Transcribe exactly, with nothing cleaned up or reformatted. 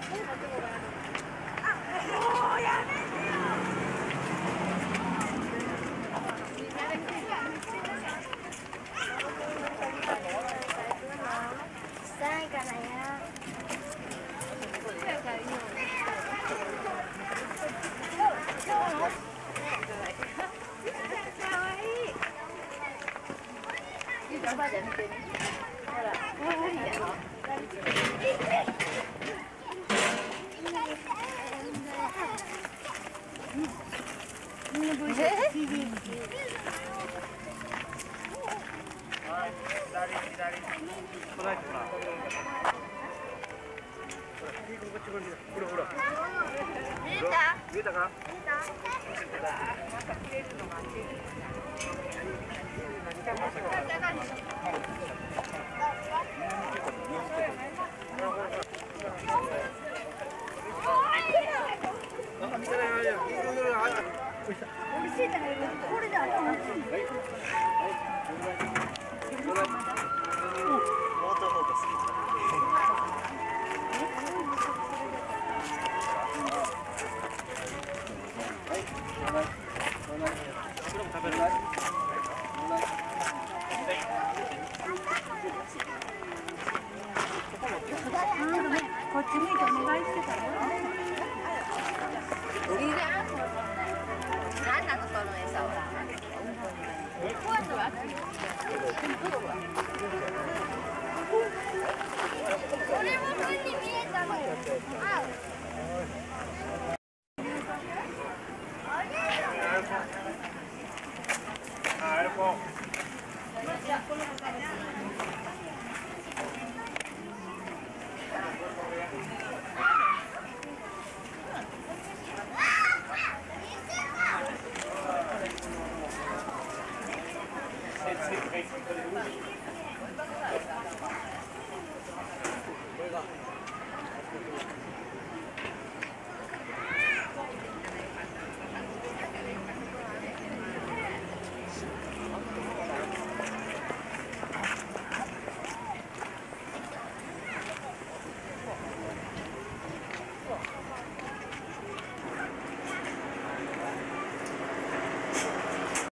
おばあちゃん見てみ。ほら、可愛いやろ。 見えたか？ こっち向いてお願いしてたよ。いいな。何なのその餌は。怖いのは。これも風に見えたの。あ。 あれも。Thank you.